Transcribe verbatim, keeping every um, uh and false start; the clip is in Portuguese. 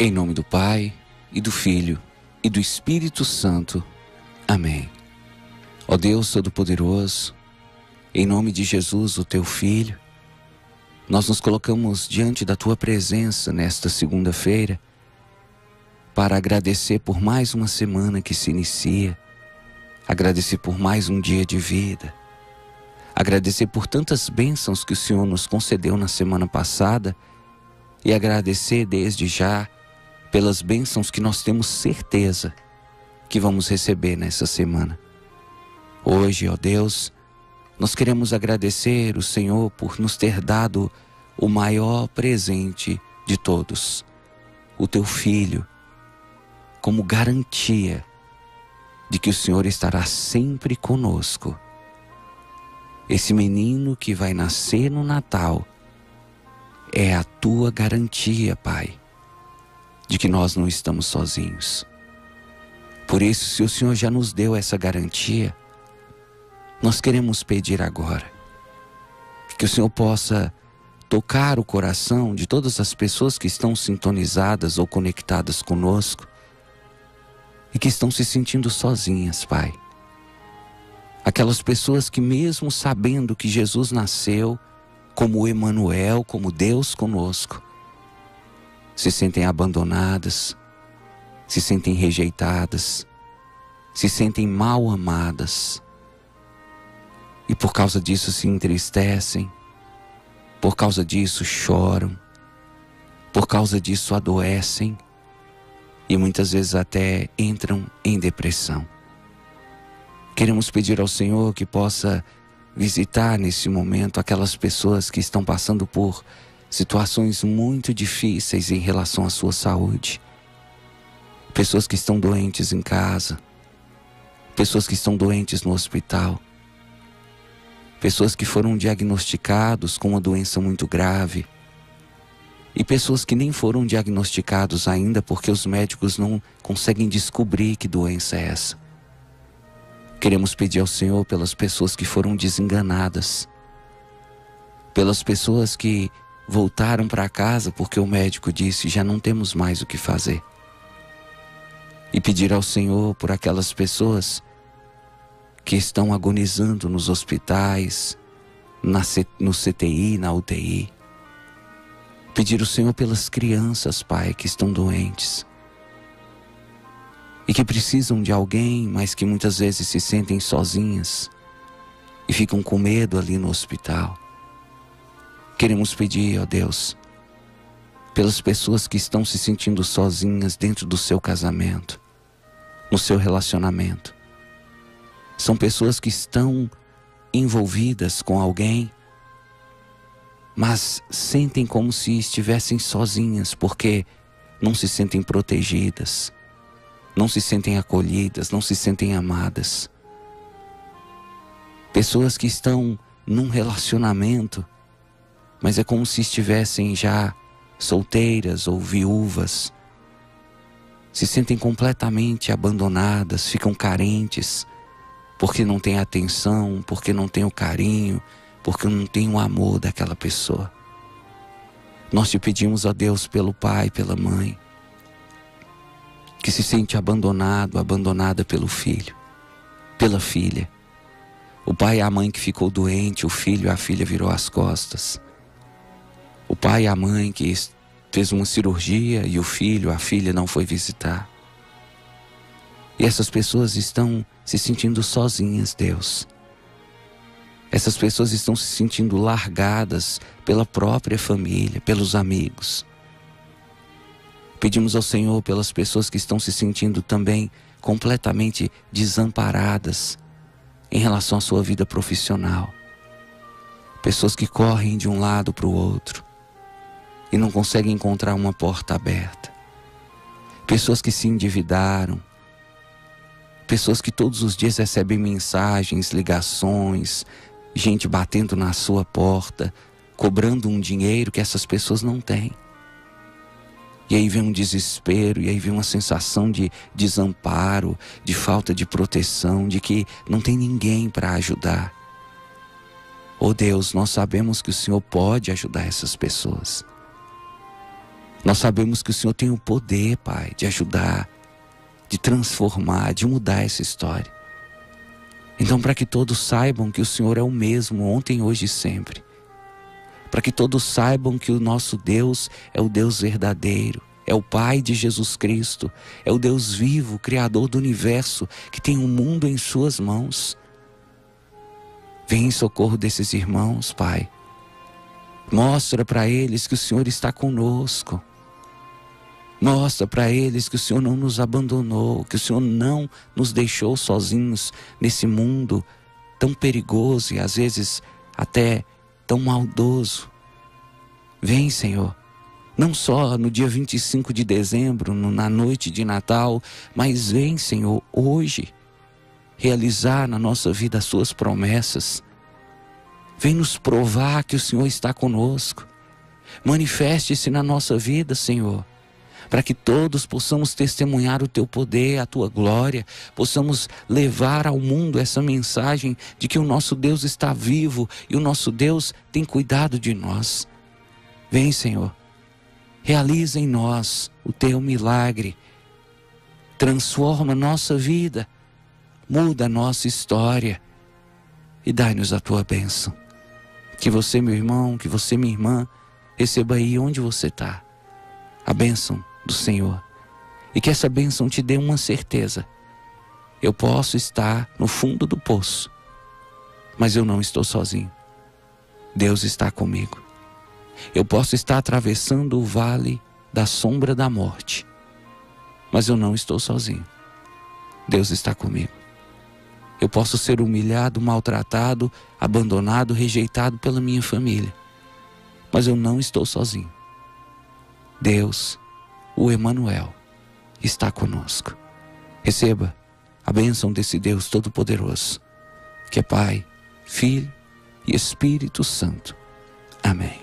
Em nome do Pai, e do Filho, e do Espírito Santo. Amém. Ó Deus Todo-Poderoso, em nome de Jesus, o Teu Filho, nós nos colocamos diante da Tua presença nesta segunda-feira para agradecer por mais uma semana que se inicia, agradecer por mais um dia de vida, agradecer por tantas bênçãos que o Senhor nos concedeu na semana passada e agradecer desde já pelas bênçãos que nós temos certeza que vamos receber nessa semana. Hoje, ó Deus, nós queremos agradecer o Senhor por nos ter dado o maior presente de todos, o Teu Filho, como garantia de que o Senhor estará sempre conosco. Esse menino que vai nascer no Natal é a Tua garantia, Pai, de que nós não estamos sozinhos. Por isso, se o Senhor já nos deu essa garantia, nós queremos pedir agora que o Senhor possa tocar o coração de todas as pessoas que estão sintonizadas ou conectadas conosco e que estão se sentindo sozinhas, Pai. Aquelas pessoas que, mesmo sabendo que Jesus nasceu como Emanuel, como Deus conosco, se sentem abandonadas, se sentem rejeitadas, se sentem mal amadas. E por causa disso se entristecem, por causa disso choram, por causa disso adoecem e muitas vezes até entram em depressão. Queremos pedir ao Senhor que possa visitar nesse momento aquelas pessoas que estão passando por situações muito difíceis em relação à sua saúde. Pessoas que estão doentes em casa, pessoas que estão doentes no hospital, pessoas que foram diagnosticados com uma doença muito grave e pessoas que nem foram diagnosticados ainda porque os médicos não conseguem descobrir que doença é essa. Queremos pedir ao Senhor pelas pessoas que foram desenganadas, pelas pessoas que voltaram para casa porque o médico disse já não temos mais o que fazer. E pedir ao Senhor por aquelas pessoas que estão agonizando nos hospitais, na C, no C T I, na U T I. Pedir ao Senhor pelas crianças, Pai, que estão doentes e que precisam de alguém, mas que muitas vezes se sentem sozinhas e ficam com medo ali no hospital. Queremos pedir, ó Deus, pelas pessoas que estão se sentindo sozinhas dentro do seu casamento, no seu relacionamento. São pessoas que estão envolvidas com alguém, mas sentem como se estivessem sozinhas, porque não se sentem protegidas, não se sentem acolhidas, não se sentem amadas. Pessoas que estão num relacionamento, mas é como se estivessem já solteiras ou viúvas, se sentem completamente abandonadas, ficam carentes, porque não tem atenção, porque não tem o carinho, porque não tem o amor daquela pessoa. Nós te pedimos, ó Deus, pelo pai, pela mãe, que se sente abandonado, abandonada pelo filho, pela filha. O pai e a mãe que ficou doente, o filho e a filha virou as costas. O pai e a mãe que fez uma cirurgia e o filho, a filha não foi visitar. E essas pessoas estão se sentindo sozinhas, Deus. Essas pessoas estão se sentindo largadas pela própria família, pelos amigos. Pedimos ao Senhor pelas pessoas que estão se sentindo também completamente desamparadas em relação à sua vida profissional. Pessoas que correm de um lado para o outro e não conseguem encontrar uma porta aberta. Pessoas que se endividaram. Pessoas que todos os dias recebem mensagens, ligações, gente batendo na sua porta, cobrando um dinheiro que essas pessoas não têm. E aí vem um desespero, e aí vem uma sensação de desamparo, de falta de proteção, de que não tem ninguém para ajudar. Oh Deus, nós sabemos que o Senhor pode ajudar essas pessoas. Nós sabemos que o Senhor tem o poder, Pai, de ajudar, de transformar, de mudar essa história. Então, para que todos saibam que o Senhor é o mesmo ontem, hoje e sempre. Para que todos saibam que o nosso Deus é o Deus verdadeiro, é o Pai de Jesus Cristo, é o Deus vivo, Criador do universo, que tem o mundo em suas mãos. Vem em socorro desses irmãos, Pai. Mostra para eles que o Senhor está conosco. Mostra para eles que o Senhor não nos abandonou, que o Senhor não nos deixou sozinhos nesse mundo tão perigoso e às vezes até tão maldoso. Vem, Senhor, não só no dia vinte e cinco de dezembro, na noite de Natal, mas vem, Senhor, hoje, realizar na nossa vida as suas promessas. Vem nos provar que o Senhor está conosco. Manifeste-se na nossa vida, Senhor, para que todos possamos testemunhar o Teu poder, a Tua glória, possamos levar ao mundo essa mensagem de que o nosso Deus está vivo e o nosso Deus tem cuidado de nós. Vem, Senhor, realiza em nós o Teu milagre, transforma nossa vida, muda a nossa história e dai-nos a Tua bênção. Que você, meu irmão, que você, minha irmã, receba aí onde você está a bênção do Senhor, e que essa bênção te dê uma certeza: eu posso estar no fundo do poço, mas eu não estou sozinho. Deus está comigo. Eu posso estar atravessando o vale da sombra da morte, mas eu não estou sozinho. Deus está comigo. Eu posso ser humilhado, maltratado, abandonado, rejeitado pela minha família, mas eu não estou sozinho. Deus, o Emanuel, está conosco. Receba a bênção desse Deus Todo-Poderoso, que é Pai, Filho e Espírito Santo. Amém.